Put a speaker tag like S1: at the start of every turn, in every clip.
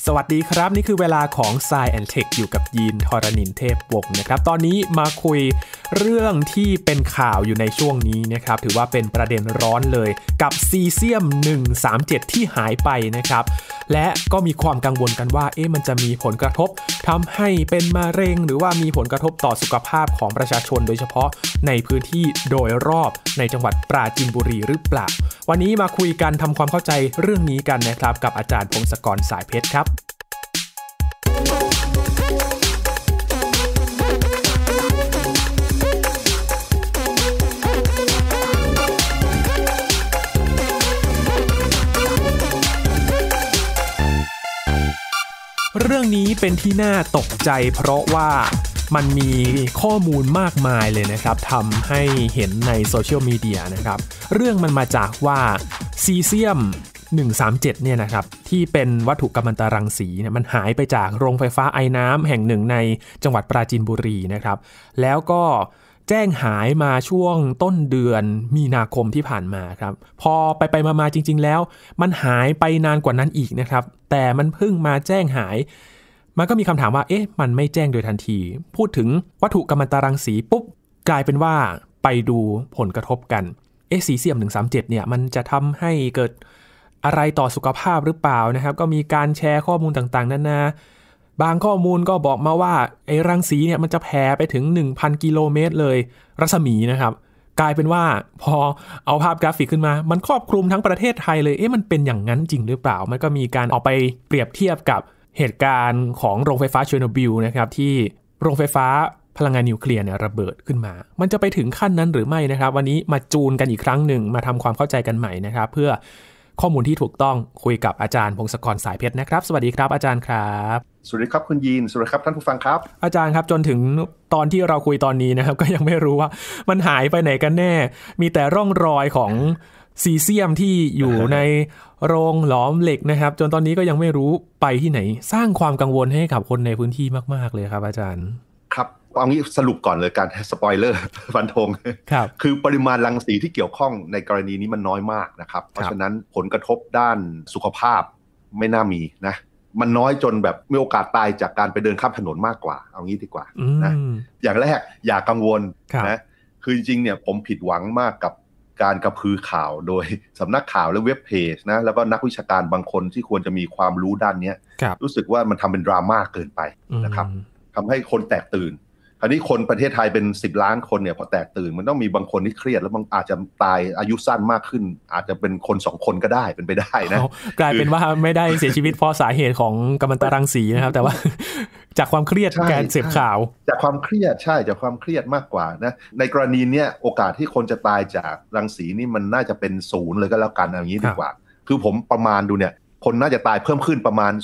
S1: สวัสดีครับนี่คือเวลาของ Science and Tech อยู่กับยีนทรณินเทพวงศ์นะครับตอนนี้มาคุยเรื่องที่เป็นข่าวอยู่ในช่วงนี้นะครับถือว่าเป็นประเด็นร้อนเลยกับซีเซียม137ที่หายไปนะครับและก็มีความกังวลกันว่ามันจะมีผลกระทบทำให้เป็นมะเร็งหรือว่ามีผลกระทบต่อสุขภาพของประชาชนโดยเฉพาะในพื้นที่โดยรอบในจังหวัดปราจีนบุรีหรือเปล่าวันนี้มาคุยกันทำความเข้าใจเรื่องนี้กันนะครับกับอาจารย์พงศกรสายเพชรครับเรื่องนี้เป็นที่น่าตกใจเพราะว่ามันมีข้อมูลมากมายเลยนะครับทำให้เห็นในโซเชียลมีเดียนะครับเรื่องมันมาจากว่าซีเซียม137เนี่ยนะครับที่เป็นวัตถุกัมมันตรังสีเนี่ยมันหายไปจากโรงไฟฟ้าไอน้ำแห่งหนึ่งในจังหวัดปราจีนบุรีนะครับแล้วก็แจ้งหายมาช่วงต้นเดือนมีนาคมที่ผ่านมาครับพอไปมาจริงๆแล้วมันหายไปนานกว่านั้นอีกนะครับแต่มันเพิ่งมาแจ้งหายมันก็มีคำถามว่ามันไม่แจ้งโดยทันทีพูดถึงวัตถุกัมมันตรังสีปุ๊บกลายเป็นว่าไปดูผลกระทบกันซีเซียม137เนี่ยมันจะทำให้เกิดอะไรต่อสุขภาพหรือเปล่านะครับก็มีการแชร์ข้อมูลต่างๆนานาบางข้อมูลก็บอกมาว่ารังสีเนี่ยมันจะแผ่ไปถึง 1,000 กิโลเมตรเลยรัศมีนะครับกลายเป็นว่าพอเอาภาพกราฟิกขึ้นมามันครอบคลุมทั้งประเทศไทยเลยมันเป็นอย่างนั้นจริงหรือเปล่ามันก็มีการออกไปเปรียบเทียบกับเหตุการณ์ของโรงไฟฟ้าเชอร์โนบิลนะครับที่โรงไฟฟ้าพลังงานนิวเคลียร์เนี่ยระเบิดขึ้นมามันจะไปถึงขั้นนั้นหรือไม่นะครับวันนี้มาจูนกันอีกครั้งหนึ่งมาทำความเข้าใจกันใหม่นะครับเพื่อข้อมูลที่ถูกต้องคุยกับอาจารย์พงศกรสายเพชรนะครับสวัสดีครับอาจารย์ครับ
S2: สวัสดีครับคุณยีนสวัสดีครับท่านผู้ฟังครับ
S1: อาจารย์ครับจนถึงตอนที่เราคุยตอนนี้นะครับก็ยังไม่รู้ว่ามันหายไปไหนกันแน่มีแต่ร่องรอยของซีเซียมที่อยู่ในโรงหลอมเหล็กนะครับจนตอนนี้ก็ยังไม่รู้ไปที่ไหนสร้างความกังวลให้กับคนในพื้นที่มากๆเลยครับอาจารย์
S2: ครับเอางี้สรุปก่อนเลยการสปอยเลอร์ฟันธงคือปริมาณรังสีที่เกี่ยวข้องในกรณีนี้มันน้อยมากนะครับเพราะฉะนั้นผลกระทบด้านสุขภาพไม่น่ามีนะมันน้อยจนแบบมีโอกาสตายจากการไปเดินข้ามถนนมากกว่าเอางี้ดีกว่านะอย่างแรกอย่ากังวลนะคือจริงๆเนี่ยผมผิดหวังมากกับการกระพือข่าวโดยสำนักข่าวและเว็บเพจนะแล้วก็นักวิชาการบางคนที่ควรจะมีความรู้ด้านนี้รู้สึกว่ามันทำเป็นดราม่าเกินไปนะครับทำให้คนแตกตื่นคราวนี้คนประเทศไทยเป็น10 ล้านคนเนี่ยพอแตกตื่นมันต้องมีบางคนที่เครียดแล้วบางอาจจะตายอายุสั้นมากขึ้นอาจจะเป็นคน2 คนก็ได้เป็นไปได้นะ
S1: กลายเป็นว่าไม่ได้เสียชีวิตเพราะสาเหตุของกัมมันตรังสีนะครับแต่ว่าจากความเครียดการเสพข่าว
S2: จากความเครียดใช่จากความเครียดมากกว่านะในกรณีเนี้ยโอกาสที่คนจะตายจากรังสีนี่มันน่าจะเป็น0เลยก็แล้วกันอย่างนี้ดีกว่าคือผมประมาณดูเนี่ยคนน่าจะตายเพิ่มขึ้นประมาณ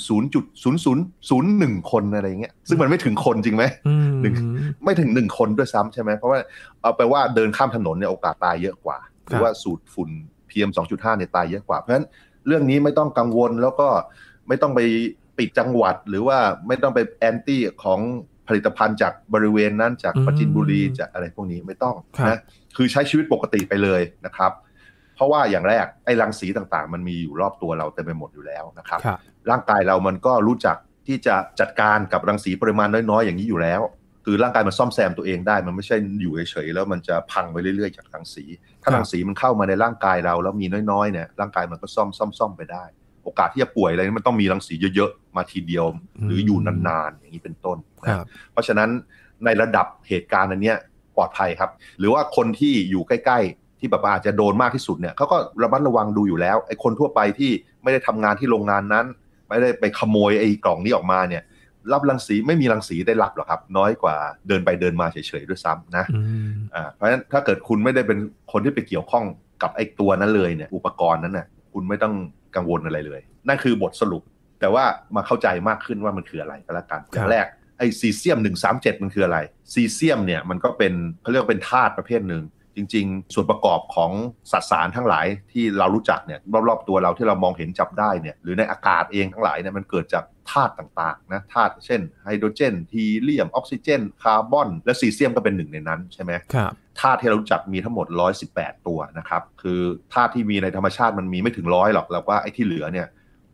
S2: 0.0001 คนอะไรเงี้ยซึ่งมันไม่ถึงคนจริงไหมไม่ถึง1คนด้วยซ้ำใช่ไหมเพราะว่าเอาไปว่าเดินข้ามถนนเนี่ยโอกาสตายเยอะกว่าหรือว่าสูดฝุ่น PM 2.5 เนี่ยตายเยอะกว่าเพราะฉะนั้นเรื่องนี้ไม่ต้องกังวลแล้วก็ไม่ต้องไปปิดจังหวัดหรือว่าไม่ต้องไปแอนตี้ของผลิตภัณฑ์จากบริเวณนั้นจากปราจีนบุรีจากอะไรพวกนี้ไม่ต้องนะคือใช้ชีวิตปกติไปเลยนะครับเพราะว่าอย่างแรกไอ้รังสีต่างๆมันมีอยู่รอบตัวเราเต็มไปหมดอยู่แล้วนะครับร่างกายเรามันก็รู้จักที่จะจัดการกับรังสีปริมาณน้อยๆอย่างนี้อยู่แล้วคือร่างกายมันซ่อมแซมตัวเองได้มันไม่ใช่อยู่เฉยๆแล้วมันจะพังไปเรื่อยๆจากรังสีถ้ารังสีมันเข้ามาในร่างกายเราแล้วมีน้อยๆเนี่ยร่างกายมันก็ซ่อมไปได้โอกาสที่จะป่วยอะไรมันต้องมีรังสีเยอะๆมาทีเดียวหรืออยู่นานๆอย่างนี้เป็นต้นนะเพราะฉะนั้นในระดับเหตุการณ์อันเนี้ยปลอดภัยครับหรือว่าคนที่อยู่ใกล้ๆที่แบบอาจจะโดนมากที่สุดเนี่ยเขาก็ระมัดระวังดูอยู่แล้วไอ้คนทั่วไปที่ไม่ได้ทำงานที่โรงงานนั้นไม่ได้ไปขโมยไอ้กล่องนี้ออกมาเนี่ยรับรังสีไม่มีรังสีได้รับหรอกครับน้อยกว่าเดินไปเดินมาเฉยๆด้วยซ้ำนะเพราะฉะนั้นถ้าเกิดคุณไม่ได้เป็นคนที่ไปเกี่ยวข้องกับไอ้ตัวนั้นเลยเนี่ยอุปกรณ์นั้นน่ะคุณไม่ต้องกังวลอะไรเลยนั่นคือบทสรุปแต่ว่ามาเข้าใจมากขึ้นว่ามันคืออะไรก็แล้วกันอย่างแรกไอ้ซีเซียม137มันคืออะไรซีเซียมเนี่ยมันก็เป็นเขาเรียกว่าเป็นธาตุประเภทหนึ่งจริงๆส่วนประกอบของสสารทั้งหลายที่เรารู้จักเนี่ยรอบๆตัวเราที่เรามองเห็นจับได้เนี่ยหรือในอากาศเองทั้งหลายเนี่ยมันเกิดจากธาตุต่างๆนะธาตุเช่นไฮโดรเจนฮีเลียมออกซิเจนคาร์บอนและซีเซียมก็เป็นหนึ่งในนั้นใช่ไหมครับธาตุที่เรารู้จักมีทั้งหมด118ตัวนะครับคือธาตุที่มีในธรรมชาติมันมีไม่ถึง100หรอกแล้วว่าไอ้ที่เหลือเนี่ย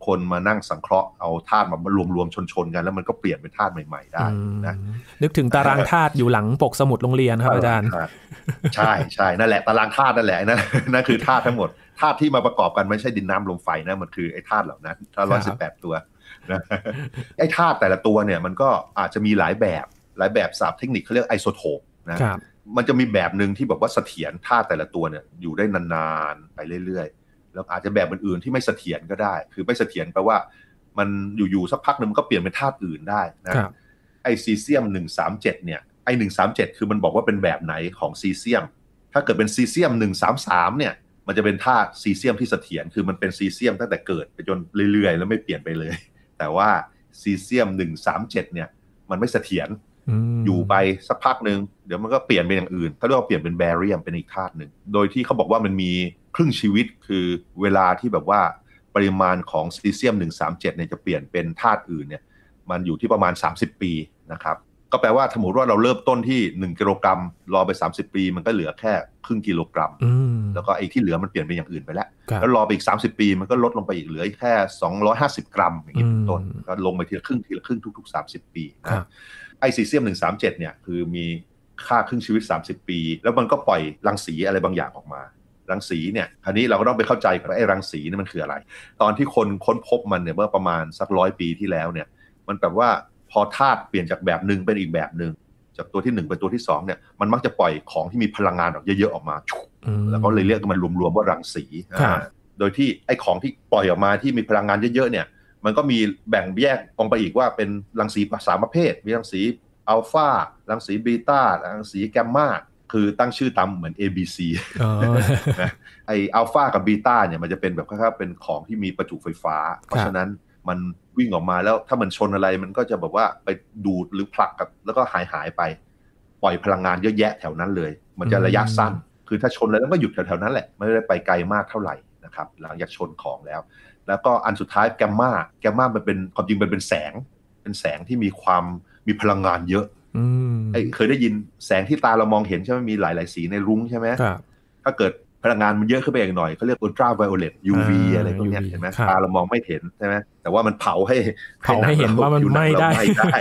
S2: คนมานั่งสังเคราะห์เอาธาตุมารวมๆชนๆกันแล้วมันก็เปลี่ยนเป็นธาตุใหม่ๆได้นะ
S1: นึกถึงตารางธาตุอยู่หลังปกสมุดโรงเรียนครับอาจารย์
S2: ใช่ใช่นั่นแหละตารางธาตุนั่นแหละนั่นคือธาตุทั้งหมดธาตุที่มาประกอบกันไม่ใช่ดินน้ำลมไฟนะมันคือไอ้ธาตุเหล่านั้นธาตุ118ตัวนะไอ้ธาตุแต่ละตัวเนี่ยมันก็อาจจะมีหลายแบบศัพท์เทคนิคเขาเรียกไอโซโทปนะมันจะมีแบบนึงที่แบบว่าเสถียรธาตุแต่ละตัวเนี่ยอยู่ได้นานๆไปเรื่อยๆแล้วอาจจะแบบอื่นๆที่ไม่เสถียรก็ได้คือไม่เสถียรแปลว่ามันอยู่ๆสักพักนึงมันก็เปลี่ยนเป็นธาตุอื่นได้นะไอซีเซียม137เนี่ยไอ137คือมันบอกว่าเป็นแบบไหนของซีเซียมถ้าเกิดเป็นซีเซียม133เนี่ยมันจะเป็นธาตุซีเซียมที่เสถียรคือมันเป็นซีเซียมตั้งแต่เกิดไปจนเรื่อยๆแล้วไม่เปลี่ยนไปเลยแต่ว่าซีเซียม137เนี่ยมันไม่เสถียรอยู่ไปสักพักนึงเดี๋ยวมันก็เปลี่ยนเป็นอย่างอื่นเขาเรียกว่าเปลี่ยนเป็นแบเรียมเป็นอีกธาตุนึงโดยที่เขาบอกว่ามันมีครึ่งชีวิตคือเวลาที่แบบว่าปริมาณของซีเซียม137เนี่ยจะเปลี่ยนเป็นธาตุอื่นเนี่ยมันอยู่ที่ประมาณ30ปีนะครับก็แปลว่าสมมติว่าเราเริ่มต้นที่1กิโลกรัมรอไป30ปีมันก็เหลือแค่ครึ่งกิโลกรัมแล้วก็ไอ้ที่เหลือมันเปลี่ยนเป็นอย่างอื่นไปแล้วรอไปอีก30ปีมันก็ลดลงไปอีกเหลือแค่250กรัมอย่างนี้เป็นต้นก็ลงไปทีละครึ่งทุกๆ30ปีนะไอซีเซียม137เนี่ยคือมีค่าครึ่งชีวิต30ปีแล้วมันก็ปล่อยรังสีอะไรบางอย่างออกมารังสีเนี่ยคราวนี้เราก็ต้องไปเข้าใจว่าไอ้รังสีนี่มันคืออะไรตอนที่คนค้นพบมันเนี่ยเมื่อประมาณสัก100ปีที่แล้วเนี่ยมันแบบว่าพอธาตุเปลี่ยนจากแบบนึงเป็นอีกแบบนึงจากตัวที่1เป็นตัวที่2เนี่ยมันมักจะปล่อยของที่มีพลังงานออกเยอะๆออกมาแล้วก็เลยเรียกมันรวมๆว่ารังสีโดยที่ไอ้ของที่ปล่อยออกมาที่มีพลังงานเยอะๆเนี่ยมันก็มีแบ่งแยกออกไปอีกว่าเป็นรังสี3ประเภทมีรังสีอัลฟารังสีบีตารังสีแกมมาคือตั้งชื่อตามเหมือน ABC นะไออัลฟากับบีตาเนี่ยมันจะเป็นแบบคล้ายๆเป็นของที่มีประจุไฟฟ้าเพราะฉะนั้นมันวิ่งออกมาแล้วถ้ามันชนอะไรมันก็จะแบบว่าไปดูดหรือผลักกับแล้วก็หายไปปล่อยพลังงานเยอะแยะแถวนั้นเลยมันจะระยะสั้นคือถ้าชนแล้วก็หยุดแถวๆนั้นแหละไม่ได้ไปไกลมากเท่าไหร่นะครับหลังจากชนของแล้วก็อันสุดท้ายแกมมามันเป็นความจริงเป็นแสงที่มีพลังงานเยอะเคยได้ยินแสงที่ตาเรามองเห็นใช่ไหมมีหลายสีในรุ้งใช่ไหมถ้าเกิดพลังงานมันเยอะขึ้นไปอีกหน่อยเขาเรียก ultraviolet UV อะไรพวกนี้เห็นไหมตาเรามองไม่เห็นใช่ไหมแต่ว่ามันเผาให้
S1: เห็นว่ามันไหม้ได้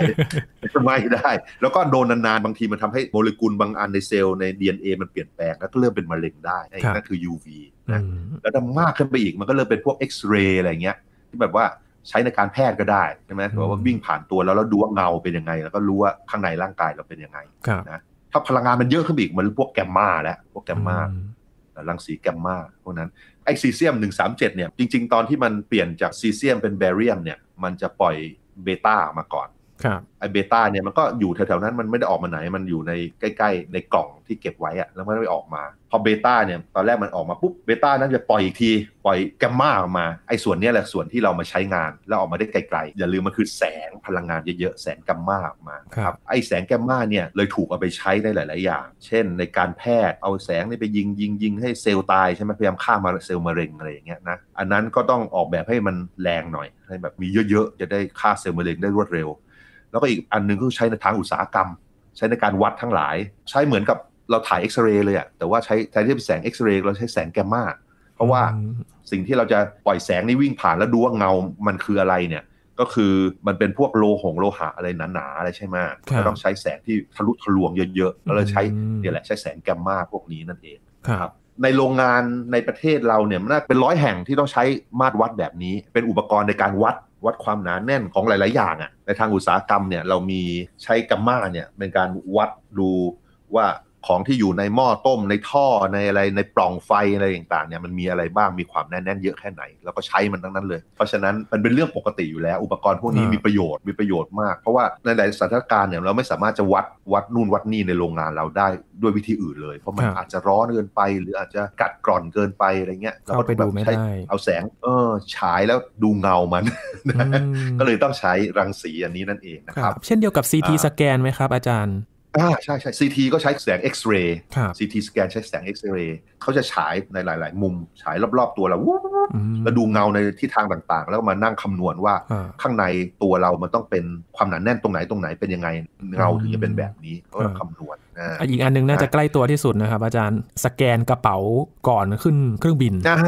S2: แล้วก็โดนนานๆบางทีมันทำให้โมเลกุลบางอันในเซลล์ใน DNA มันเปลี่ยนแปลงแล้วก็เริ่มเป็นมะเร็งได้นั่นคือ UV นะแล้วถ้ามากขึ้นไปอีกมันก็เริ่มเป็นพวก X-ray อะไรเงี้ยที่แบบว่าใช้ในการแพทย์ก็ได้ใช่ไหมถือว่าวิ่งผ่านตัวแล้วดูว่าเงาเป็นยังไงแล้วก็รู้ว่าข้างในร่างกายเราเป็นยังไงนะถ้าพลังงานมันเยอะขึ้นอีกมันพวกแกมมาแล้วพวกแกมมารังสีแกมมาพวกนั้นไอซีเซียม137เนี่ยจริงๆตอนที่มันเปลี่ยนจากซีเซียมเป็นแบเรียมเนี่ยมันจะปล่อยเบต้ามาก่อนไอเบต้าเนี่ยมันก็อยู่แถวๆนั้นมันไม่ได้ออกมาไหนมันอยู่ในใกล้ๆในกล่องที่เก็บไว้อะแล้วมันไม่ออกมาพอเบต้าเนี่ยตอนแรกมันออกมาปุ๊บเบต้านั้นจะปล่อยอีกทีปล่อยแกมมาออกมาไอส่วนนี้แหละส่วนที่เรามาใช้งานแล้วออกมาได้ไกลๆอย่าลืมมันคือแสงพลังงานเยอะๆแสงแกมมาออกมาครับไอแสงแกมมาเนี่ยเลยถูกเอาไปใช้ได้หลายๆอย่างเช่นในการแพทย์เอาแสงนี่ไปยิงให้เซลล์ตายใช่ไหมพยายามฆ่าเซลล์มะเร็งอะไรอย่างเงี้ยนะอันนั้นก็ต้องออกแบบให้มันแรงหน่อยให้แบบมีเยอะๆจะได้ฆ่าเซลล์มะเร็งได้รวดเร็วแล้วก็อีกอันนึงก็ใช้ในทางอุตสาหกรรมใช้ในการวัดทั้งหลายใช้เหมือนกับเราถ่ายเอ็กซเรย์เลยอะแต่ว่าใช้แทนที่เป็นแสงเอ็กซเรย์เราใช้แสงแกมมาเพราะว่าสิ่งที่เราจะปล่อยแสงนี้วิ่งผ่านแล้วดูว่าเงามันคืออะไรเนี่ยก็คือมันเป็นพวกโลหะอะไรหนาๆอะไรใช่ไหมเราต้องใช้แสงที่ทะลุทะลวงเยอะๆแล้วเราใช้เนี่ยแหละใช้แสงแกมมาพวกนี้นั่นเองครับในโรงงานในประเทศเราเนี่ยมันน่าเป็น100แห่งที่ต้องใช้มาตรวัดแบบนี้เป็นอุปกรณ์ในการวัดความหนาแน่นของหลายๆอย่างอ่ะในทางอุตสาหกรรมเนี่ยเรามีใช้แกมมาเนี่ยเป็นการวัดดูว่าของที่อยู่ในหม้อต้มในท่อในอะไรในปล่องไฟอะไรต่างๆเนี่ยมันมีอะไรบ้างมีความแน่นเยอะแค่ไหนแล้วก็ใช้มันทั้งนั้นเลยเพราะฉะนั้นมันเป็นเรื่องปกติอยู่แล้วอุปกรณ์พวกนี้มีประโยชน์มากเพราะว่าในหลายสถานการณ์เนี่ยเราไม่สามารถจะวัดนู่นวัดนี่ในโรงงานเราได้ด้วยวิธีอื่นเลยเพราะมันอาจจะร้อนเกินไปหรืออาจจะกัดกร่อนเกินไปอะไรเงี้ยเราก็แบบใช้เอาแสงฉายแล้วดูเงามันก็เลยต้องใช้รังสีอันนี้นั่นเองนะครับ
S1: เช่นเดียวกับ CT สแกนไหมครับอาจารย์
S2: ใช่ CT ก็ใช้แสงเอ็กซเรย์ CT สแกนใช้แสงเอ็กซเรย์เขาจะฉายในหลายๆมุมฉายรอบๆตัวเราแล้วดูเงาในทิศทางต่างๆแล้วมานั่งคำนวณว่าข้างในตัวเรามันต้องเป็นความหนาแน่นตรงไหนเป็นยังไงเงาถึงจะเป็นแบบนี้เขาคำนวณ
S1: อีกอันนึงน่าจะใกล้ตัวที่สุดนะครับอาจารย์สแกนกระเป๋าก่อนขึ้นเครื่องบิน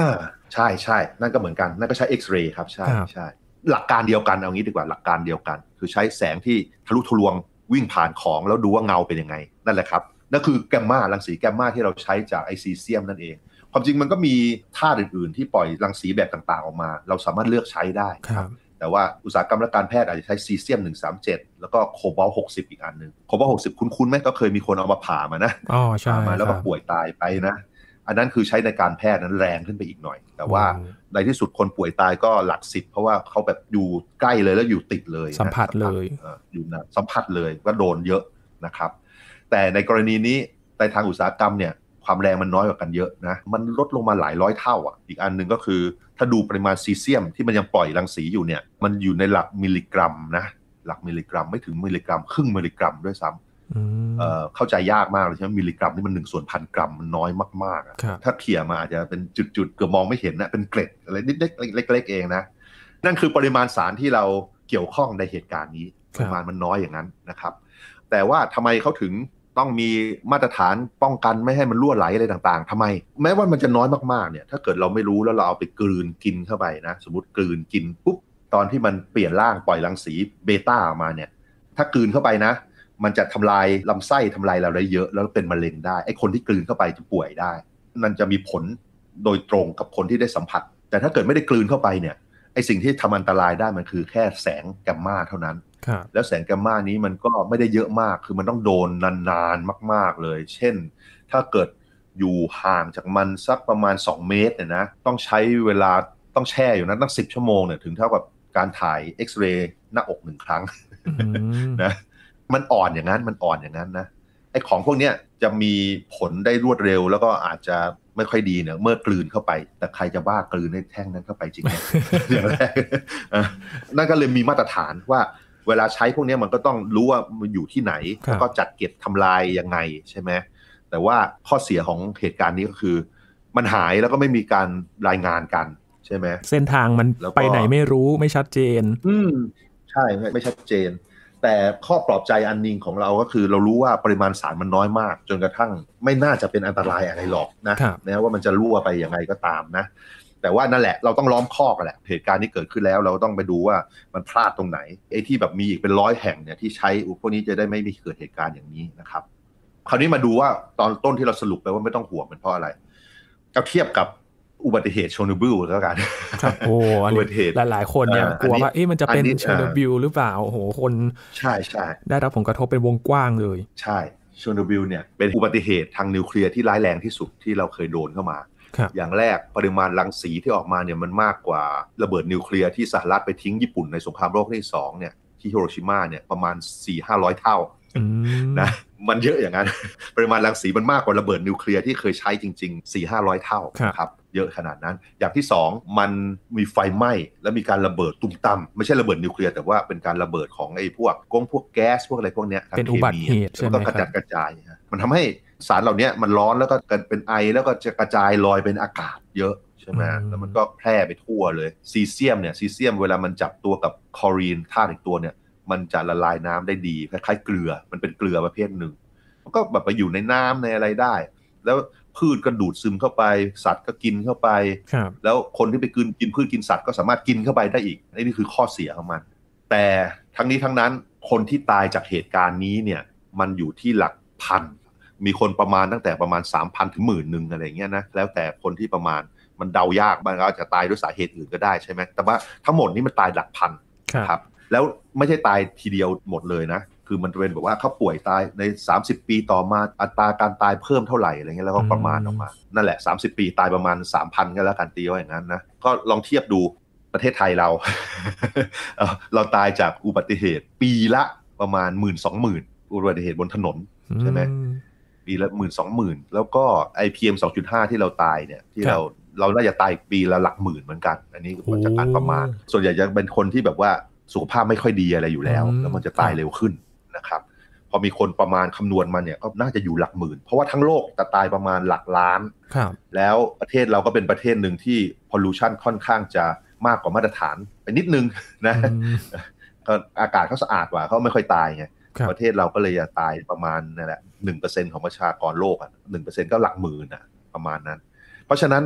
S2: ใช่ใช่นั่นก็เหมือนกันนั่นก็ใช้เอ็กซเรย์ครับใช่ใช่หลักการเดียวกันเอางี้ดีกว่าหลักการเดียวกันคือใช้แสงที่ทะลุทะลวงวิ่งผ่านของแล้วดูว่าเงาเป็นยังไงนั่นแหละครับนั่นคือแกมมารังสีแกมมาที่เราใช้จากไอซีเซียมนั่นเองความจริงมันก็มีธาตุอื่นๆที่ปล่อยรังสีแบบต่างๆออกมาเราสามารถเลือกใช้ได้ครับแต่ว่าอุตสาหกรรมและการแพทย์อาจจะใช้ซีเซียม137แล้วก็โคบอลต์60อีกอันนึงโคบอลต์60คุ้นๆไหมก็เคยมีคนเอามาผ่ามานะผ่ามาแล้วก็ป่วยตายไปนะอันนั้นคือใช้ในการแพทย์นั้นแรงขึ้นไปอีกหน่อยแต่ว่าในที่สุดคนป่วยตายก็หลัก10เพราะว่าเขาแบบอยู่ใกล้เลยแล้วอยู่ติดเลย
S1: สัมผัสเลย
S2: อยู่นะสัมผัสเลยก็โดนเยอะนะครับแต่ในกรณีนี้ในทางอุตสาหกรรมเนี่ยความแรงมันน้อยกว่ากันเยอะนะมันลดลงมาหลายร้อยเท่าอ่ะอีกอันนึงก็คือถ้าดูปริมาณซีเซียมที่มันยังปล่อยรังสีอยู่เนี่ยมันอยู่ในหลักมิลลิกรัมนะหลักมิลลิกรัมไม่ถึงมิลลิกรัมครึ่งมิลลิกรัมด้วยซ้ำเข้าใจยากมากเลยใช่ไหมมิลลิกรัมนี่มัน1/1000 กรัมมันน้อยมากๆถ้าเขี่ยมาอาจจะเป็นจุดๆเกือบมองไม่เห็นนะเป็นเกล็ดอะไรนิดเล็กๆเองนะนั่นคือปริมาณสารที่เราเกี่ยวข้องในเหตุการณ์นี้ปริมาณมันน้อยอย่างนั้นนะครับแต่ว่าทำไมเขาถึงต้องมีมาตรฐานป้องกันไม่ให้มันรั่วไหลอะไรต่างๆทำไมแม้ว่ามันจะน้อยมากๆเนี่ยถ้าเกิดเราไม่รู้แล้วเราเอาไปกลืนกินเข้าไปนะสมมติกลืนกินปุ๊บตอนที่มันเปลี่ยนร่างปล่อยรังสีเบต้าออกมาเนี่ยถ้ากลืนเข้าไปนะมันจะทำลายลำไส้ทำลายเราได้เยอะแล้วเป็นมะเร็งได้ไอ้คนที่กลืนเข้าไปจะป่วยได้มันจะมีผลโดยตรงกับคนที่ได้สัมผัสแต่ถ้าเกิดไม่ได้กลืนเข้าไปเนี่ยไอ้สิ่งที่ทำอันตรายได้มันคือแค่แสงแกมมาเท่านั้นแล้วแสงแกมมานี้มันก็ไม่ได้เยอะมากคือมันต้องโดนนานๆมากๆเลยเช่นถ้าเกิดอยู่ห่างจากมันสักประมาณ2 เมตรเนี่ยนะต้องใช้เวลาต้องแช่อยู่นั้นตั้ง10 ชั่วโมงเนี่ยถึงเท่ากับการถ่ายเอ็กซเรย์หน้าอก1 ครั้งนะมันอ่อนอย่างนั้นนะไอ้ของพวกเนี้ยจะมีผลได้รวดเร็วแล้วก็อาจจะไม่ค่อยดีเนี่ยเมื่อกลืนเข้าไปแต่ใครจะบ้ากลืนในแท่งนั้นเข้าไปจริงไหมอย่างแรกนั่นก็เลยมีมาตรฐานว่าเวลาใช้พวกนี้มันก็ต้องรู้ว่ามันอยู่ที่ไหนแล้วก็จัดเก็บทำลายยังไงใช่ไหมแต่ว่าข้อเสียของเหตุการณ์นี้ก็คือมันหายแล้วก็ไม่มีการรายงานกันใช่ไหม
S1: เส้นทางมันไปไหนไม่รู้ไม่ชัดเจน
S2: ใช่ไม่ชัดเจนแต่ข้อปลอบใจอันนึงของเราก็คือเรารู้ว่าปริมาณสารมันน้อยมากจนกระทั่งไม่น่าจะเป็นอันตรายอะไรหรอกนะว่ามันจะรั่วไปยังไงก็ตามนะแต่ว่านั่นแหละเราต้องล้อมคอกแหละเหตุการณ์นี้เกิดขึ้นแล้วเราต้องไปดูว่ามันพลาดตรงไหนไอ้ที่แบบมีอีกเป็น100 แห่งเนี่ยที่ใช้พวกนี้จะได้ไม่มีเกิดเหตุการณ์อย่างนี้นะครับคราวนี้มาดูว่าตอนต้นที่เราสรุปไปว่าไม่ต้องห่วงเป็นเพราะอะไรเอาเทียบกับอุบัติเหตุเชอร์โนบิลแล้วกัน
S1: ครับโอ้อุบัติเหตุหลายๆคนเนี่ยกลัวว่ามันจะเป็นเชอร์โนบิลหรือเปล่าโอ้โหคน
S2: ใช่
S1: ได้รับผลกระทบเป็นวงกว้างเลย
S2: ใช่เชอร์โนบิลเนี่ยเป็นอุบัติเหตุทางนิวเคลียร์ที่ร้ายแรงที่สุดที่เราเคยโดนเข้ามาอย่างแรกปริมาณรังสีที่ออกมาเนี่ยมันมากกว่าระเบิดนิวเคลียร์ที่สหรัฐไปทิ้งญี่ปุ่นในสงครามโลกที่2เนี่ยที่ฮิโรชิมาเนี่ยประมาณ 400-500 เท่านะมันเยอะอย่างนั้นปริมาณรังสีมันมากกว่าระเบิดนิวเคลียร์ที่เคยใช้จริงๆ 400-500 เท่าครับเยอะขนาดนั้นอย่างที่2มันมีไฟไหม้และมีการระเบิดตุ้มตั้มไม่ใช่ระเบิดนิวเคลียร์แต่ว่าเป็นการระเบิดของไอ้พวกแก๊สพวกอะไรพวกเนี้ย
S1: เป็นอุบัติเหตุใช่ไหม
S2: ก็กระจัดกระจายมันทำให้สารเหล่านี้มันร้อนแล้วก็เป็นไอแล้วก็จะกระจายลอยเป็นอากาศเยอะใช่ไหมแล้วมันก็แพร่ไปทั่วเลยซีเซียมเวลามันจับตัวกับคลอรีนธาตุอีกตัวเนี่ยมันจะละลายน้ำได้ดีคล้ายๆเกลือมันเป็นเกลือประเภทหนึ่งมันก็แบบไปอยู่ในน้ำในอะไรได้แล้วพืชก็ดูดซึมเข้าไปสัตว์ก็กินเข้าไปแล้วคนที่ไปกินพืชกินสัตว์ก็สามารถกินเข้าไปได้อีกนี่คือข้อเสียของมันแต่ทั้งนี้ทั้งนั้นคนที่ตายจากเหตุการณ์นี้เนี่ยมันอยู่ที่หลักพันมีคนประมาณตั้งแต่ประมาณ 3,000 ถึง 10,000 อะไรเงี้ยนะแล้วแต่คนที่ประมาณมันเดายากมันอาจจะตายด้วยสาเหตุอื่นก็ได้ใช่ไหมแต่ว่าทั้งหมดนี้มันตายหลักพันครับแล้วไม่ใช่ตายทีเดียวหมดเลยนะคือมันเป็นแบบว่าเขาป่วยตายใน30 ปีต่อมาอัตราการตายเพิ่มเท่าไหร่อะไรเงี้ยแล้วก็ประมาณออกมานั่นแหละ30 ปีตายประมาณ 3,000 ก็แล้วกันตีไว้อย่างนั้นนะก็ลองเทียบดูประเทศไทยเรา เราตายจากอุบัติเหตุปีละประมาณ 10,000-20,000 อุบัติเหตุบนถนนใช่ไหมปีละ 10,000-20,000 แล้วก็ไอ PM 2.5 ที่เราตายเนี่ยที่เราน่าจะตายปีละหลักหมื่นเหมือนกันอันนี้ผลจากการประมาณส่วนใหญ่จะเป็นคนที่แบบว่าสุขภาพไม่ค่อยดีอะไรอยู่แล้วมันจะตายเร็วขึ้นนะครับพอมีคนประมาณคำนวณมาเนี่ยก็น่าจะอยู่หลักหมื่นเพราะว่าทั้งโลกจะตายประมาณหลักล้านแล้วประเทศเราก็เป็นประเทศหนึ่งที่ pollution ค่อนข้างจะมากกว่ามาตรฐานไปนิดนึงนะก็อากาศเขาสะอาดกว่าเขาไม่ค่อยตายไงประเทศเราก็เลยจะตายประมาณนั่นแหละ 1% ของประชากรโลกอ่ะ 1% ก็หลักหมื่นอ่ะประมาณนั้นเพราะฉะนั้น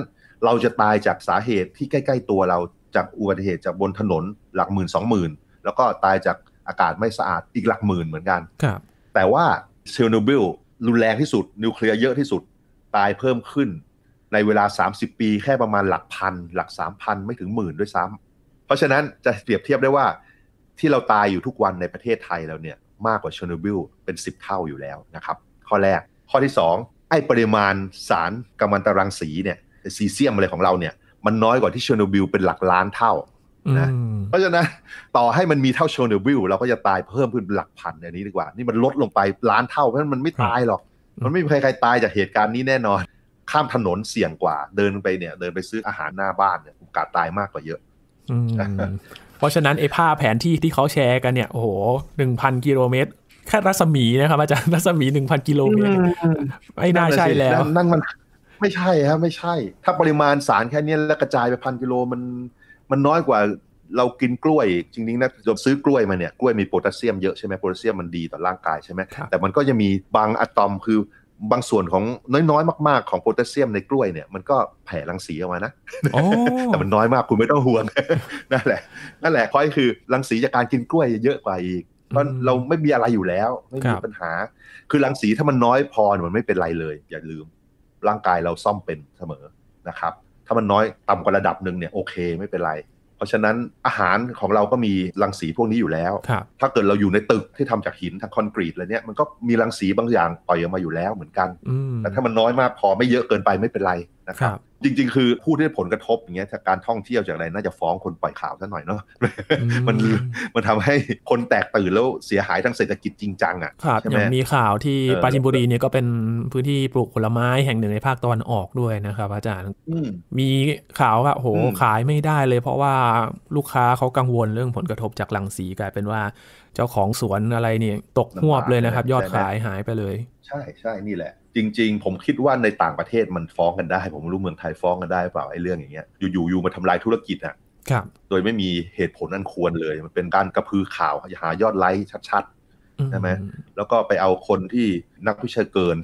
S2: เราจะตายจากสาเหตุที่ใกล้ๆตัวเราจากอุบัติเหตุจากบนถนนหลักหมื่น20,000แล้วก็ตายจากอากาศไม่สะอาดอีกหลักหมื่นเหมือนกันแต่ว่าเชอร์โนบิลรุนแรงที่สุดนิวเคลียร์เยอะที่สุดตายเพิ่มขึ้นในเวลา30ปีแค่ประมาณหลักพันหลัก 3,000 ไม่ถึงหมื่นด้วยซ้ำเพราะฉะนั้นจะเปรียบเทียบได้ว่าที่เราตายอยู่ทุกวันในประเทศไทยแล้วเนี่ยมากกว่าเชอร์โนบิลเป็น10เท่าอยู่แล้วนะครับข้อแรกข้อที่2ไอ้ปริมาณสารกัมมันตรังสีเนี่ยซีเซียมอะไรของเราเนี่ยมันน้อยกว่าที่เชอร์โนบิลเป็นหลักล้านเท่านะเพราะฉะนั้นต่อให้มันมีเท่าเชอร์โนบิลเราก็จะตายเพิ่มขึ้นเป็นหลักพันอันนี้ดีกว่านี่มันลดลงไปล้านเท่าเพราะฉะนั้นมันไม่ตายหรอกมันไม่มีใครตายจากเหตุการณ์นี้แน่นอนข้ามถนนเสี่ยงกว่าเดินไปซื้ออาหารหน้าบ้านเนี่ยโอกาสตายมากกว่าเยอะ
S1: เพราะฉะนั้นไอ้ภาพแผนที่ที่เขาแชร์กันเนี่ยโอ้โห 1,000 กิโลเมตรแค่รัศมีนะครับอาจารย์รัศมี 1,000 กิโลเมตรไม่น่าใช่แล้ว
S2: นั่นมันไม่ใช่ครับไม่ใช่ถ้าปริมาณสารแค่นี้แล้วกระจายไป1,000 กิโลมันน้อยกว่าเรากินกล้วยจริงๆนะเราซื้อกล้วยมาเนี่ยกล้วยมีโพแทสเซียมเยอะใช่ไหมโพแทสเซียมมันดีต่อร่างกายใช่ไหมแต่มันก็จะมีบางอะตอมคือบางส่วนของน้อยๆมากๆของโพแทสเซียมในกล้วยเนี่ยมันก็แผ่รังสีออกมานะแต่มันน้อยมากคุณไม่ต้องห่วงนั่นแหละข้อคือรังสีจากการกินกล้วยเยอะกว่าอีกเพราะเราไม่มีอะไรอยู่แล้วไม่มีปัญหาคือรังสีถ้ามันน้อยพอมันไม่เป็นไรเลยอย่าลืมร่างกายเราซ่อมเป็นเสมอนะครับถ้ามันน้อยต่ำกว่าระดับนึงเนี่ยโอเคไม่เป็นไรเพราะฉะนั้นอาหารของเราก็มีรังสีพวกนี้อยู่แล้วถ้าเกิดเราอยู่ในตึกที่ทำจากหินทางคอนกรีตอะไรเนี้ยมันก็มีรังสีบางอย่างปล่อยออกมาอยู่แล้วเหมือนกันแต่ถ้ามันน้อยมากพอไม่เยอะเกินไปไม่เป็นไรนะครับจริงๆคือผู้ที่ได้ผลกระทบอย่างเงี้ยจากการท่องเที่ยวจากอะไรน่าจะฟ้องคนปล่อยข่าวซะหน่อยเนาะ มันทำให้คนแตกตื่นแล้วเสียหายทางเศรษฐกิจจริงจังอ่ะ
S1: ใช่ไหมอย่างมีข่าวที่ปราจีนบุรีเนี่ยก็เป็นพื้นที่ปลูกผลไม้แห่งหนึ่งในภาคตะวันออกด้วยนะครับอาจารย์มีข่าวว่าโหขายไม่ได้เลยเพราะว่าลูกค้าเขากังวลเรื่องผลกระทบจากรังสีกลายเป็นว่าเจ้าของสวนอะไรเนี่ยตกหวบเลยนะครับยอดขายหายไปเลย
S2: ใช่นี่แหละจริงๆผมคิดว่าในต่างประเทศมันฟ้องกันได้ผมไม่รู้เมืองไทยฟ้องกันได้เปล่าไอ้เรื่องอย่างเงี้ยอยู่มาทำลายธุรกิจอ่ะโดยไม่มีเหตุผลอันควรเลยมันเป็นการกระพือข่าวหายอดไลค์ชัดๆใช่ไหมแล้วก็ไปเอาคนที่นักวิชาการ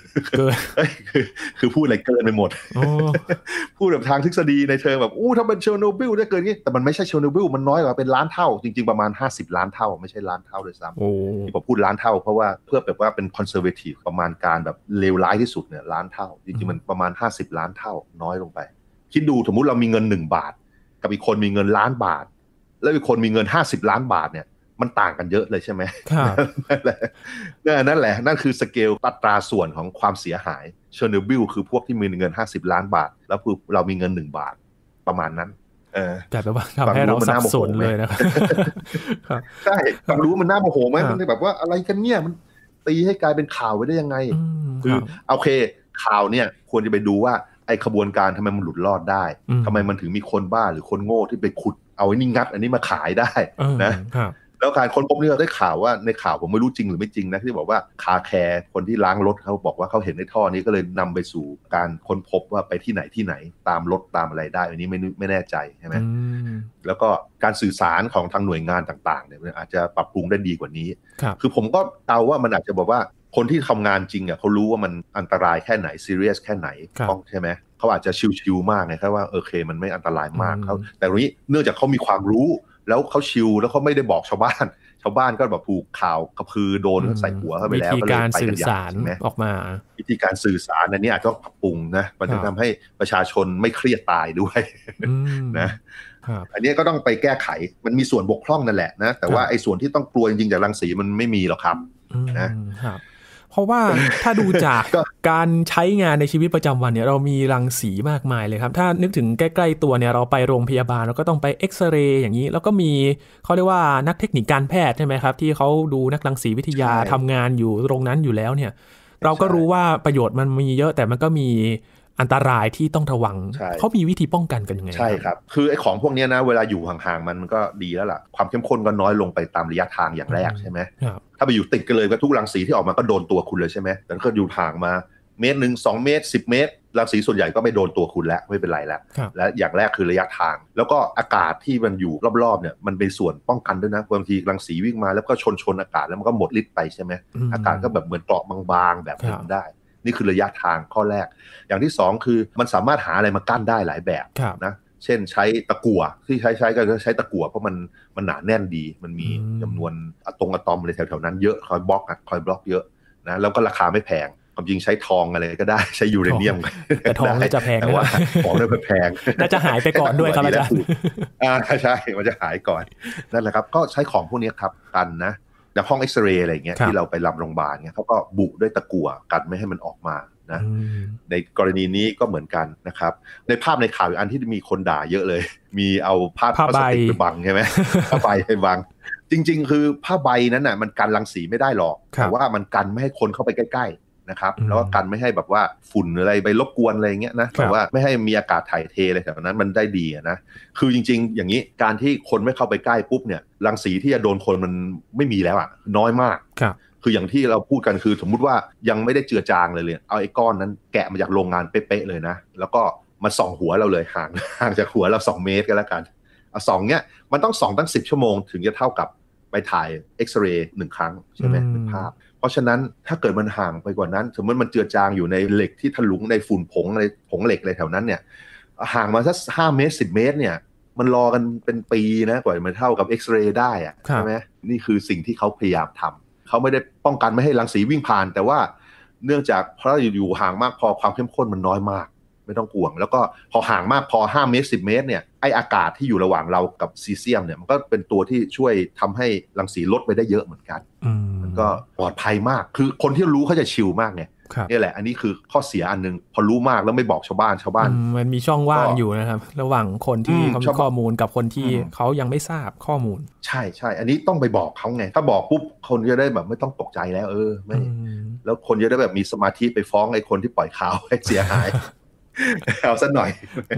S2: คือพูดอะไรเกินไปหมดพูดแบบทางทฤษฎีในเชิงแบบถ้าเป็นเชอร์โนบิลได้เกินงี้แต่มันไม่ใช่เชอร์โนบิลมันน้อยกว่าเป็นล้านเท่าจริงๆประมาณ50 ล้านเท่าไม่ใช่ล้านเท่าด้วยซ้ำที่ผมพูดล้านเท่าเพราะว่าเพื่อแบบว่าเป็นคอนเซอร์เวทีฟประมาณการแบบเลวร้ายที่สุดเนี่ยล้านเท่าจริงๆมันประมาณ50 ล้านเท่าน้อยลงไปคิดดูสมมุติเรามีเงิน1 บาทกับอีกคนมีเงิน1 ล้านบาทแล้วอีกคนมีเงิน50 ล้านบาทเนี่ยมันต่างกันเยอะเลยใช่ไหมครับนั่นแหละนั่นคือสเกลอัตราส่วนของความเสียหายเชอร์โนบิลคือพวกที่มีเงิน50 ล้านบาทแล้วคือเรามีเงิน1 บาทประมาณนั้น
S1: แต่แปลว่าทำให้เราสับสนเลยนะครับ
S2: ใช่ฟังรู้มันน่าโมโหไหมมันแบบว่าอะไรกันเนี่ยมันตีให้กลายเป็นข่าวไปได้ยังไงคือโอเคข่าวเนี่ยควรจะไปดูว่าไอ้ขบวนการทำไมมันหลุดรอดได้ทำไมมันถึงมีคนบ้าหรือคนโง่ที่ไปขุดเอาไอ้นี่งัดอันนี้มาขายได้นะแล้วการค้นพบนี่เราได้ข่าวว่าในข่าวผมไม่รู้จริงหรือไม่จริงนะที่บอกว่าคาแคร์คนที่ล้างรถเขาบอกว่าเขาเห็นในท่อนี้ก็เลยนำไปสู่การค้นพบว่าไปที่ไหนตามรถตามอะไรได้อันนี้ไม่แน่ใจใช่ไหมแล้วก็การสื่อสารของทางหน่วยงานต่างๆเนี่ยอาจจะปรับปรุงได้ดีกว่านี้คือผมก็เดาว่ามันอาจจะบอกว่าคนที่ทำงานจริงอ่ะเขารู้ว่ามันอันตรายแค่ไหนซีเรียสแค่ไหนใช่ไหมเขาอาจจะชิวๆมากไงแค่ว่าโอเคมันไม่อันตรายมากเขาแต่ตรงนี้เนื่องจากเขามีความรู้แล้วเขาชิลแล้วเขาไม่ได้บอกชาวบ้านก็แบบผูกข่าวกระพือโดนใส่หัวเข้าไปแล้ว
S1: ก็เลยไปกันอย่างออกมา
S2: วิธีการสื่อสารอันนี้อาจจะต้องปรับปรุงนะมันจะทำให้ประชาชนไม่เครียดตายด้วยนะอันนี้ก็ต้องไปแก้ไขมันมีส่วนบกพร่องนั่นแหละนะแต่ว่าไอ้ส่วนที่ต้องกลัวจริงๆจากรังสีมันไม่มีหรอกครับนะ
S1: เพราะว่าถ้าดูจากการใช้งานในชีวิตประจำวันเนี่ยเรามีรังสีมากมายเลยครับถ้านึกถึงใกล้ๆตัวเนี่ยเราไปโรงพยาบาลเราก็ต้องไปเอ็กซเรย์อย่างนี้แล้วก็มีเขาเรียกว่านักเทคนิคการแพทย์ใช่ไหมครับที่เขาดูนักรังสีวิทยาทำงานอยู่ตรงนั้นอยู่แล้วเนี่ยเราก็รู้ว่าประโยชน์มันมีเยอะแต่มันก็มีอันตรายที่ต้องระวังเขามีวิธีป้องกันกันยังไง
S2: ใช่ครับคือไอ้ของพวกนี้นะเวลาอยู่ห่างๆมันก็ดีแล้วล่ะความเข้มข้นก็น้อยลงไปตามระยะทางอย่างแรกใช่ไหมถ้าไปอยู่ติดกันเลยก็ทุกรังสีที่ออกมาก็โดนตัวคุณเลยใช่ไหมแต่ถ้าอยู่ห่างมา1 เมตร 2 เมตร 10 เมตรรังสีส่วนใหญ่ก็ไม่โดนตัวคุณแล้วไม่เป็นไรแล้วและอย่างแรกคือระยะทางแล้วก็อากาศที่มันอยู่รอบๆเนี่ยมันเป็นส่วนป้องกันด้วยนะบางทีรังสีวิ่งมาแล้วก็ชนอากาศแล้วมันก็หมดฤทธิ์ไปใช่ไหมอากาศก็แบบเหมือนเกราะบางๆแบบนึงได้นี่คือระยะทางข้อแรกอย่างที่2คือมันสามารถหาอะไรมากั้นได้หลายแบบนะเช่นใช้ตะกั่วที่ใช้ก็ใช้ตะกั่วเพราะมันหนาแน่นดีมันมีจำนวนอะตอมอะไรแถวๆนั้นเยอะคอยบล็อกเยอะนะแล้วก็ราคาไม่แพงความจริงใช้ทองอะไรก็ได้ใช้ยูเรเนียม
S1: แต่ทองน่าจะแพง
S2: แต่ว่าของน่าจะแพง
S1: น่าจะหายไปก่อนด้วยครับอาจารย์
S2: ใช่มันจะหายก่อนนั่นแหละครับก็ใช้ของพวกนี้ครับกันนะจากห้องเอ็กซเรย์อะไรเงี้ยที่เราไปรับโรงพยาบาลเนี่ยเขาก็บุด้วยตะกั่วกันไม่ให้มันออกมานะในกรณีนี้ก็เหมือนกันนะครับในภาพในข่าวอันที่มีคนด่าเยอะเลยมีเอาผ้าพลาสติกไปบังใช่ไหมผ้าใบไปบังจริงๆคือผ้าใบนั้นน่ะมันกันรังสีไม่ได้หรอกแต่ว่ามันกันไม่ให้คนเข้าไปใกล้ๆนะครับแล้วก็กันไม่ให้แบบว่าฝุ่นอะไรไปรบกวนอะไรเงี้ยนะแต่ว่าไม่ให้มีอากาศถ่ายเทอะไรแถวนั้นมันได้ดีนะคือจริงๆอย่างนี้การที่คนไม่เข้าไปใกล้ปุ๊บเนี่ยรังสีที่จะโดนคนมันไม่มีแล้วอ่ะน้อยมากคืออย่างที่เราพูดกันคือสมมุติว่ายังไม่ได้เจือจางเลยเอาไอ้ก้อนนั้นแกะมาจากโรงงานเป๊ะๆเลยนะแล้วก็มาส่องหัวเราเลยห่างจากหัวเรา2 เมตรก็แล้วกันส่องเนี้ยมันต้องส่องตั้ง10 ชั่วโมงถึงจะเท่ากับไปถ่ายเอ็กซเรย์1 ครั้งใช่ไหมเป็นภาพเพราะฉะนั้นถ้าเกิดมันห่างไปกว่านั้นสมมติมันเจือจางอยู่ในเหล็กที่ถลุงในฝุ่นผงอะไรผงเหล็กอะไรแถวนั้นเนี่ยห่างมาสัก5 เมตร 10 เมตรเนี่ยมันรอกันเป็นปีนะกว่ามันเท่ากับเอ็กซเรย์ได้อะใช่ไหมนี่คือสิ่งที่เขาพยายามทำเขาไม่ได้ป้องกันไม่ให้รังสีวิ่งผ่านแต่ว่าเนื่องจากเพราะอยู่ห่างมากพอความเข้มข้นมันน้อยมากไม่ต้องกลัวแล้วก็พอห่างมากพอ5 เมตร 10 เมตรเนี่ยไออากาศที่อยู่ระหว่างเรากับซีเซียมเนี่ยมันก็เป็นตัวที่ช่วยทำให้รังสีลดไปได้เยอะเหมือนกันมันก็ปลอดภัยมากคือคนที่รู้เขาจะชิลมากไงนี่แหละอันนี้คือข้อเสียอันนึงพอรู้มากแล้วไม่บอกชาวบ้าน
S1: มันมีช่องว่างอยู่นะครับระหว่างคนที่เขามีข้อมูลกับคนที่เขายังไม่ทราบข้อมูล
S2: ใช่อันนี้ต้องไปบอกเขาไงถ้าบอกปุ๊บคนจะได้แบบไม่ต้องตกใจแล้วไม่แล้วคนจะได้แบบมีสมาธิไปฟ้องไอ้คนที่ปล่อยข่าวให้เสียหายเอาสักหน่อย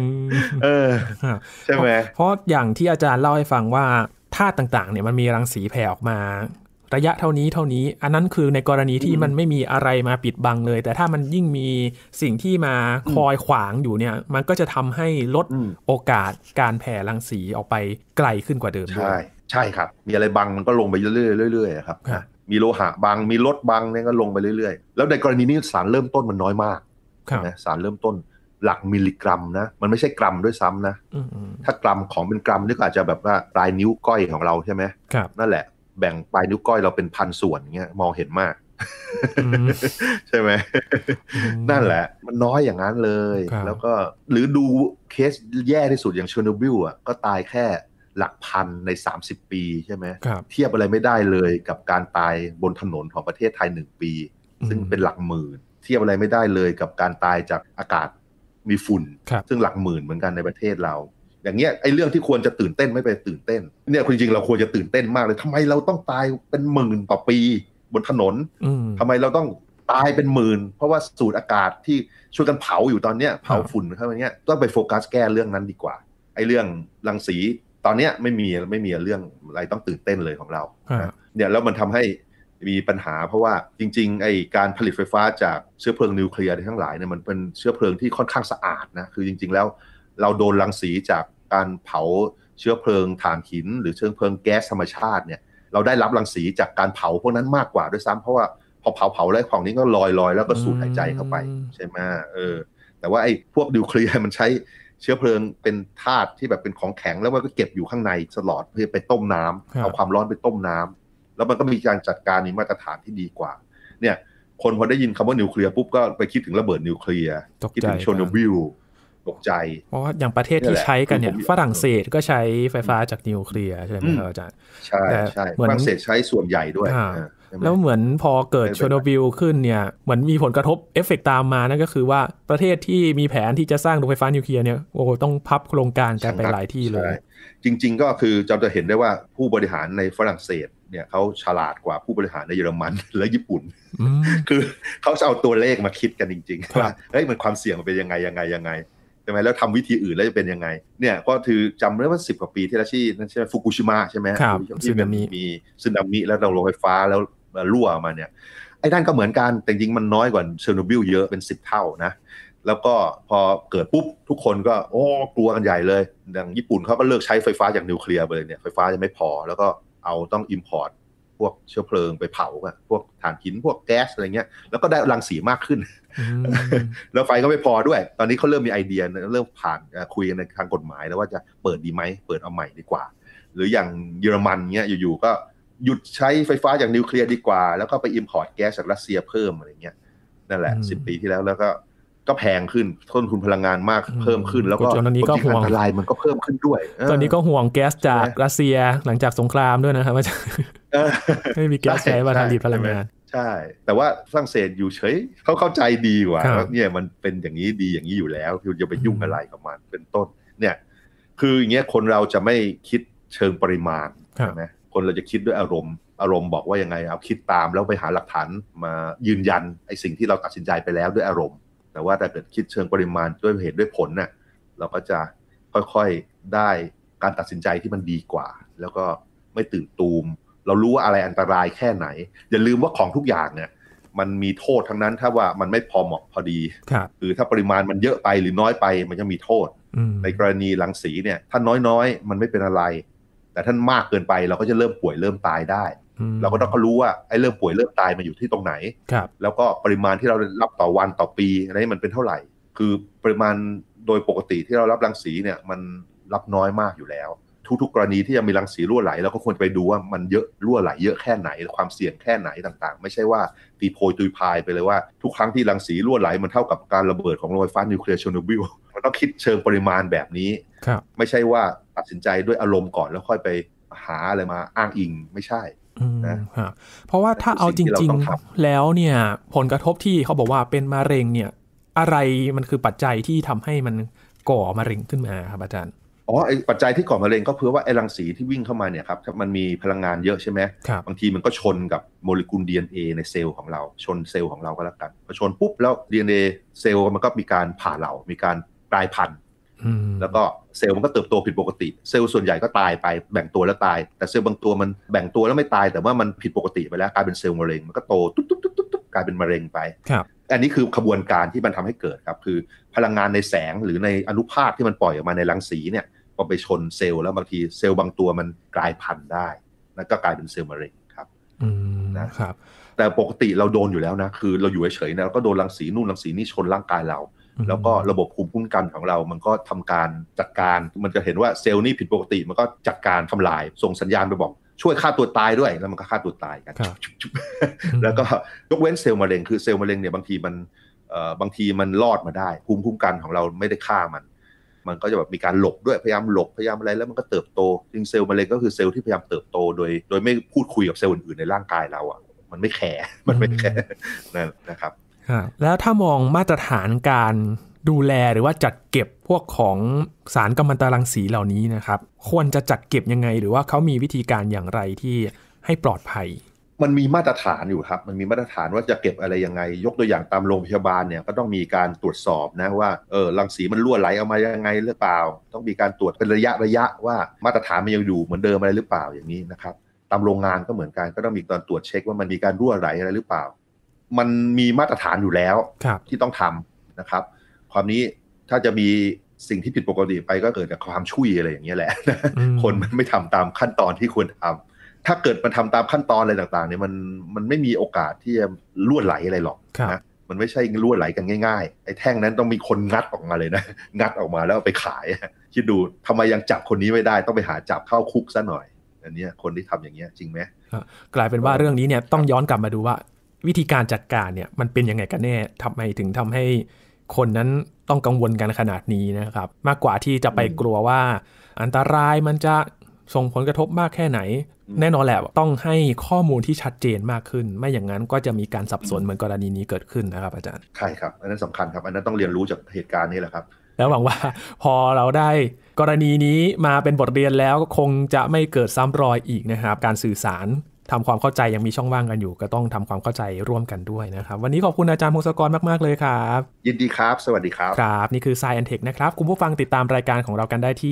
S2: ใช่ไหม
S1: เพราะอย่างที่อาจารย์เล่าให้ฟังว่าธาตุต่างๆเนี่ยมันมีรังสีแผ่ออกมาระยะเท่านี้อันนั้นคือในกรณีที่มันไม่มีอะไรมาปิดบังเลยแต่ถ้ามันยิ่งมีสิ่งที่มาคอยขวางอยู่เนี่ยมันก็จะทำให้ลดโอกาสการแผ่รังสีออกไปไกลขึ้นกว่าเดิมด้วย
S2: ใช่ครับมีอะไรบังมันก็ลงไปเรื่อยๆครับมีโลหะบังมีรถบังเนี่ยก็ลงไปเรื่อยๆแล้วในกรณีนี้สารเริ่มต้นมันน้อยมากนะสารเริ่มต้นหลักมิลลิกรัมนะมันไม่ใช่กรัมด้วยซ้ำนะถ้ากรัมของเป็นกรัมนี่ก็อาจจะแบบว่าปลายนิ้วก้อยของเราใช่ไหมนั่นแหละแบ่งปลายนิ้วก้อยเราเป็นพันส่วนเงี้ยมองเห็นมากใช่ไหมนั่นแหละมันน้อยอย่างนั้นเลยแล้วก็หรือดูเคสแย่ที่สุดอย่างเชอร์โนบิลอ่ะก็ตายแค่หลักพันใน30 ปีใช่ไหมเทียบอะไรไม่ได้เลยกับการตายบนถนนของประเทศไทย1 ปีซึ่งเป็นหลักหมื่นเทียบอะไรไม่ได้เลยกับการตายจากอากาศมีฝุ่นซึ่งหลักหมื่นเหมือนกันในประเทศเราอย่างเงี้ยไอ้เรื่องที่ควรจะตื่นเต้นไม่ไปตื่นเต้นเนี่ยจริงๆเราควรจะตื่นเต้นมากเลยทำไมเราต้องตายเป็นหมื่นต่อปีบนถนนทำไมเราต้องตายเป็นหมื่นเพราะว่าสูดอากาศที่ช่วยกันเผาอยู่ตอนเนี้ยเผาฝุ่นเข้ามาเนี้ยต้องไปโฟกัสแก้เรื่องนั้นดีกว่าไอ้เรื่องรังสีตอนเนี้ยไม่มีเรื่องอะไรต้องตื่นเต้นเลยของเราเนี่ยแล้วมันทำให้มีปัญหาเพราะว่าจริงๆไอ้การผลิตไฟฟ้าจากเชื้อเพลิงนิวเคลียร์ทั้งหลายเนี่ยมันเป็นเชื้อเพลิงที่ค่อนข้างสะอาดนะคือจริงๆแล้วเราโดนรังสีจากการเผาเชื้อเพลิงถ่านหินหรือเชื้อเพลิงแก๊สธรรมชาติเนี่ยเราได้รับรังสีจากการเผาพวกนั้นมากกว่าด้วยซ้ำเพราะว่าพอเผาแล้วของนี้ก็ลอยแล้วก็สูดหายใจเข้าไปใช่ไหมแต่ว่าไอ้พวกนิวเคลียร์มันใช้เชื้อเพลิงเป็นธาตุที่แบบเป็นของแข็งแล้วมันก็เก็บอยู่ข้างในตลอดเพื่อไปต้มน้ำเอาความร้อนไปต้มน้ำแล้วมันก็มีการจัดการมีมาตรฐานที่ดีกว่าเนี่ยคนพอได้ยินคำว่านิวเคลียร์ปุ๊บก็ไปคิดถึงระเบิดนิวเคลียร์คิดถึงเชอร์โนบิลตกใจ
S1: เพราะว่าอย่างประเทศที่ใช้กันเนี่ยฝรั่งเศสก็ใช้ไฟฟ้าจากนิวเคลียร์ใช่ไหมครับอาจารย์
S2: ใช่ฝรั่งเศสใช้ส่วนใหญ่ด้วย
S1: แล้วเหมือนพอเกิดเชอร์โนบิลขึ้นเนี่ยเหมือนมีผลกระทบเอฟเฟกต์ตามมานั่นก็คือว่าประเทศที่มีแผนที่จะสร้างโรงไฟฟ้านิวเคลียร์เนี่ยโอ้ต้องพับโครงการกันไปหลายที่เลย
S2: จริงๆก็คือจะเห็นได้ว่าผู้บริหารในฝรั่งเศสเนี่ยเขาฉลาดกว่าผู้บริหารในเยอรมันและญี่ปุ่นคือเขาจะเอาตัวเลขมาคิดกันจริงๆว่าเฮ้ยมันความเสี่ยงมันเป็นยังไงใช่ไหมแล้วทำวิธีอื่นแล้วจะเป็นยังไงเนี่ยก็คือจำได้ว่า10 กว่าปีที่แล้วที่นั่นใช่ไหมฟุกุชิมะใช่ไหมที่มันมีสึนามิแล้วโรงไฟฟ้าแล้วรั่วมาเนี่ยไอ้นั่นก็เหมือนกันแต่จริงมันน้อยกว่าเชอร์โนบิลเยอะเป็น10 เท่านะแล้วก็พอเกิดปุ๊บทุกคนก็กลัวกันใหญ่เลยอย่างญี่ปุ่นเขาก็เลิกใช้ไฟฟ้าจากนิวเคลียร์ไปเลยเนี่ยไฟฟ้าจะไม่พอแล้วก็เอาต้องอิมพอร์ตพวกเชื้อเพลิงไปเผาพวกถ่านหินพวกแก๊สอะไรเงี้ยแล้วก็ได้รังสีมากขึ้น แล้วไฟก็ไม่พอด้วยตอนนี้เขาเริ่มมีไอเดียเริ่มผ่านคุยกันในทางกฎหมายแล้วว่าจะเปิดดีไหมเปิดเอาใหม่ดีกว่าหรืออย่างเยอรมันเงี้ยอยู่ๆก็หยุดใช้ไฟฟ้าจากนิวเคลียร์ดีกว่าแล้วก็ไปอิมพอร์ตแก๊สจากรัสเซียเพิ่มอะไรเงี้ยนั่นแหละ10 ปีที่แล้วก็แพงขึ้นต้นทุนพลังงานมากเพิ่มขึ้นแล้วก็
S1: ตอนนี้ก็ห่วง
S2: อันตรายมันก็เพิ่มขึ้นด้วย
S1: ตอนนี้ก็ห่วงแก๊สจากรัสเซียหลังจากสงครามด้วยนะครับว่าไม่มีแก๊สใช้มาผลิตพลังงาน
S2: ใช่แต่ว่าฝรั่งเศสอยู่เฉยเขาเข้าใจดีกว่าเนี่ยมันเป็นอย่างนี้ดีอย่างนี้อยู่แล้วคุณจะไปยุ่งอะไรกับมันเป็นต้นเนี่ยคืออย่างเงี้ยคนเราจะไม่คิดเชิงปริมาณใช่ไหมคนเราจะคิดด้วยอารมณ์บอกว่ายังไงเอาคิดตามแล้วไปหาหลักฐานมายืนยันไอ้สิ่งที่เราตัดสินใจไปแล้วด้วยอารมณ์แต่ว่าถ้าเกิดคิดเชิงปริมาณด้วยเหตุด้วยผลน่ะเราก็จะค่อยๆได้การตัดสินใจที่มันดีกว่าแล้วก็ไม่ตื่นตูมเรารู้ว่าอะไรอันตรายแค่ไหนอย่าลืมว่าของทุกอย่างเนี่ยมันมีโทษทั้งนั้นถ้าว่ามันไม่พอเหมาะพอดีคือถ้าปริมาณมันเยอะไปหรือน้อยไปมันจะมีโทษในกรณีรังสีเนี่ยถ้าน้อยๆมันไม่เป็นอะไรแต่ถ้ามากเกินไปเราก็จะเริ่มป่วยเริ่มตายได้เราก็ต้องรู้ว่าไอ้เริ่มป่วยเริ่มตายมันอยู่ที่ตรงไหนแล้วก็ปริมาณที่เรารับต่อวันต่อปีอะไรมันเป็นเท่าไหร่คือปริมาณโดยปกติที่เรารับรังสีเนี่ยมันรับน้อยมากอยู่แล้วทุกๆกรณีที่จะมีรังสีรั่วไหลเราก็ควรไปดูว่ามันเยอะรั่วไหลเยอะแค่ไหนความเสี่ยงแค่ไหนต่างๆไม่ใช่ว่าตีโพยตุยพายไปเลยว่าทุกครั้งที่รังสีรั่วไหลมันเท่ากับการระเบิดของโรงไฟฟ้านิวเคลียร์เชอร์โนบิลมันต้องคิดเชิงปริมาณแบบนี้ไม่ใช่ว่าตัดสินใจด้วยอารมณ์ก่อนแล้วค่อยไปหาอะไรมาอ้างอิงไม่ใช่นะ
S1: เพราะว่าถ้าเอาจริงๆแล้วเนี่ยผลกระทบที่เขาบอกว่าเป็นมะเร็งเนี่ยอะไรมันคือปัจจัยที่ทำให้มันก่อมะเร็งขึ้นมาครับอาจารย์
S2: ไอ้ปัจจัยที่ก่อมะเร็งก็เพื่อว่าไอ้รังสีที่วิ่งเข้ามาเนี่ยครับมันมีพลังงานเยอะใช่ไหมบางทีมันก็ชนกับโมเลกุล DNA ในเซลล์ของเราชนเซลล์ของเราก็แล้วกันพอชนปุ๊บแล้ว DNA เซลล์มันก็มีการผ่าเหลามีการกลายพันธุ์แล้วก็เซลล์มันก็เติบโตผิดปกติเซลล์ส่วนใหญ่ก็ตายไปแบ่งตัวแล้วตายแต่เซลล์บางตัวมันแบ่งตัวแล้วไม่ตายแต่ว่ามันผิดปกติไปแล้วกลายเป็นเซลล์มะเร็งมันก็โตตุ๊บกลายเป็นมะเร็งไปอันนี้คือขบวนการที่มันทำให้เกิดครับคือพลังงานในแสงหรือในอนุภาคที่มันปล่อยออกมาในรังสีเนี่ยพอไปชนเซลล์แล้วบางทีเซลล์บางตัวมันกลายพันธุ์ได้แล้วก็กลายเป็นเซลล์มะเร็งครับ
S1: นะครับ
S2: แต่ปกติเราโดนอยู่แล้วนะคือเราอยู่เฉยๆนะเราก็โดนรังสีนู่นรังสีนี่ชนร่างกายเราแล้วก็ระบบภูมิคุ้มกันของเรามันก็ทำการจัดการมันจะเห็นว่าเซลล์นี่ผิดปกติมันก็จัดการทำลายส่งสัญญาณไปบอกช่วยฆ่าตัวตายด้วยแล้วมันก็ฆ่าตัวตายกันแล้วก็ยกเว้นเซลล์มะเร็งคือเซลล์มะเร็งเนี่ยบางทีมันรอดมาได้ภูมิคุ้มกันของเราไม่ได้ฆ่ามันก็จะแบบมีการหลบด้วยพยายามหลบพยายามอะไรแล้วมันก็เติบโตจริงเซลล์มะเร็งก็คือเซลล์ที่พยายามเติบโตโดยไม่พูดคุยกับเซลล์อื่นๆในร่างกายเราอ่ะมันไม่แคร์นะครับ
S1: แล้วถ้ามองมาตรฐานการดูแลหรือว่าจัดเก็บพวกของสารกัมมันตรังสีเหล่านี้นะครับควรจะจัดเก็บยังไงหรือว่าเขามีวิธีการอย่างไรที่ให้ปลอดภัย
S2: มันมีมาตรฐานอยู่ครับมันมีมาตรฐานว่าจะเก็บอะไรยังไงยกตัวอย่างตามโรงพยาบาลเนี่ยก็ต้องมีการตรวจสอบนะว่ารังสีมันรั่วไหลออกมายังไงหรือเปล่าต้องมีการตรวจเป็นระยะว่ามาตรฐานมันยังอยู่เหมือนเดิมอะไรหรือเปล่าอย่างนี้นะครับตามโรงงานก็เหมือนกันก็ต้องมีการตรวจเช็คว่ามันมีการรั่วไหลอะไรหรือเปล่ามันมีมาตรฐานอยู่แล้วที่ต้องทำนะครับความนี้ถ้าจะมีสิ่งที่ผิดปกติไปก็เกิดจากความชุ่ยอะไรอย่างเงี้ยแหละคนมันไม่ทำตามขั้นตอนที่ควรทำถ้าเกิดมันทำตามขั้นตอนอะไรต่างๆเนี่ยมันไม่มีโอกาสที่จะรั่วไหลอะไรหรอกนะมันไม่ใช่รั่วไหลกันง่ายๆไอ้แท่งนั้นต้องมีคนงัดออกมาเลยนะงัดออกมาแล้วไปขายคิดดูทำไมยังจับคนนี้ไม่ได้ต้องไปหาจับเข้าคุกซะหน่อยอันนี้คนที่ทำอย่างเงี้ยจริงไหม
S1: กลายเป็นว่าเรื่องนี้เนี่ยต้องย้อนกลับมาดูว่าวิธีการจัดการเนี่ยมันเป็นยังไงกันแน่ทำไมถึงทำให้คนนั้นต้องกังวลกันขนาดนี้นะครับมากกว่าที่จะไปกลัวว่าอันตรายมันจะส่งผลกระทบมากแค่ไหนแน่นอนแหละต้องให้ข้อมูลที่ชัดเจนมากขึ้นไม่อย่างนั้นก็จะมีการสับสนเหมือนกรณีนี้เกิดขึ้นนะครับอาจารย์
S2: ใช่ครับอันนั้นสำคัญครับอันนั้นต้องเรียนรู้จากเหตุการณ์นี้แหละครับ
S1: แล้วหวังว่าพอเราได้กรณีนี้มาเป็นบทเรียนแล้วคงจะไม่เกิดซ้ำรอยอีกนะครับการสื่อสารทำความเข้าใจยังมีช่องว่างกันอยู่ก็ต้องทำความเข้าใจร่วมกันด้วยนะครับวันนี้ขอบคุณอาจารย์พงศกรมากๆเลยครับ
S2: ยินดีครับสวัสดีครับ
S1: ครับนี่คือ Science and Tech นะครับคุณผู้ฟังติดตามรายการของเรากันได้ที่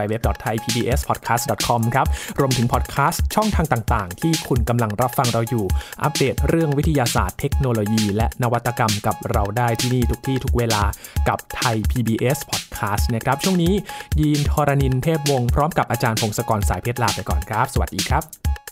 S1: www.thaipbspodcast.com ครับรวมถึงพอดแคสต์ช่องทางต่างๆที่คุณกำลังรับฟังเราอยู่อัปเดตเรื่องวิทยาศาสตร์เทคโนโลยีและนวัตกรรมกับเราได้ที่นี่ทุกที่ทุกเวลากับ Thai PBS Podcast นะครับช่วงนี้ยีนทรณินเทพวงศ์พร้อมกับอาจารย์พงศกรสายเพชรลาไปก่อนครับสวัสดีครับ